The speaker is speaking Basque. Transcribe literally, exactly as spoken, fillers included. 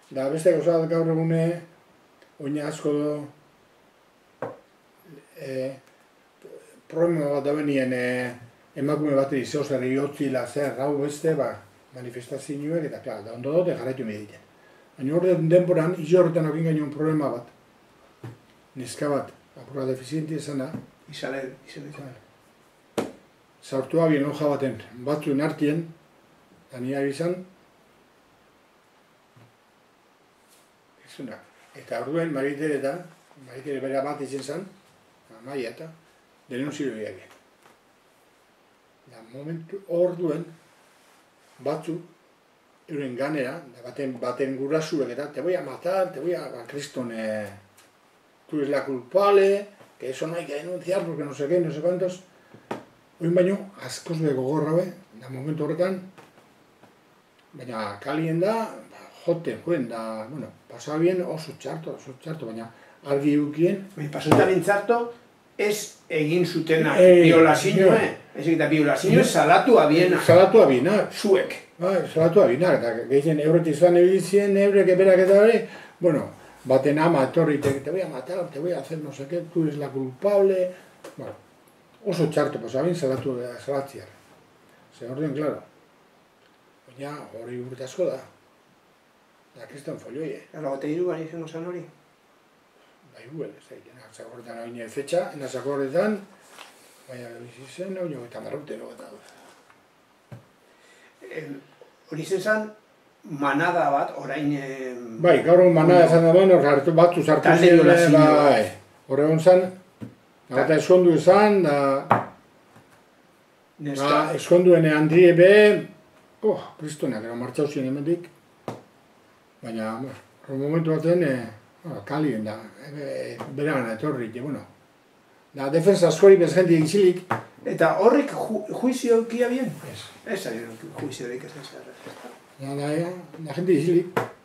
Da beste gauza bat gaur egune, oina asko do, e, problema bat da benien e, emakume bat izan zer iotzila zer, hau beste, ba, manifestazioek, eta klar, da ondo dute jarraitu mediten. Baina hor denboran, izo horretan okin gainoen problema bat. Neska bat, apurra defizienti esan da. Isabel, Isabel. Zaurtu abien hoja baten, batzuen artien, da nire bizan, eta orduen Maritere eta, Maritere bera bat izan zen, maia eta, denunzio biak. Da momentu orduen, batzu, euren ganera, da baten, baten gurasuek eta, te voy a matar, te voy a, ba, Kriston, eh, tú eres la culpable, que eso no hay que denunciar, porque no sé qué, no sé cuántos. Oin baino, askoz be gogorra be, da momentu horretan, baina kalien da, joten, joen, da, bueno, pasaba bien oso txarto, oso txarto, baina argi eukien. Pasutaren txarto, ez egin zutenak violazioa, ez egita violazioa salatu abiena. Salatu abiena. Zuek. Bai, salatu abiena, eta gehien eurretik zan ebilizien, eurek eberak eta hori, bueno, baten ama etorri, te, te voy a matar, te voy a hacer no sé qué, tú eres la culpable, bueno, oso txarto pasaba bien salatu salatziar. Zer orden, claro. Baina hori urte asko da. Da, kriston folioi, eh? Erro gote iruan izango zen hori? Bai, huel, ez da, nazakorretan hau nire fetxa, nazakorretan, baina bizitzen, hau nio eta marrute eta hori zen manada bat, orain... Bai, gaur manada zan da baina, batzu zartu ziren, bai, horregon zan, eta eskondu izan, da... Eskonduen handrie be, oh, kristonak, ero martxau ziren emendik, baina, bueno, momentu baten, kalien da, beran etorrik, bueno. Da, defensa askori bez jenti egizilik. Eta horrik juizio kia bien? Ez. Ez ari juiziorik ez ez. Da, da, da, jenti egizilik.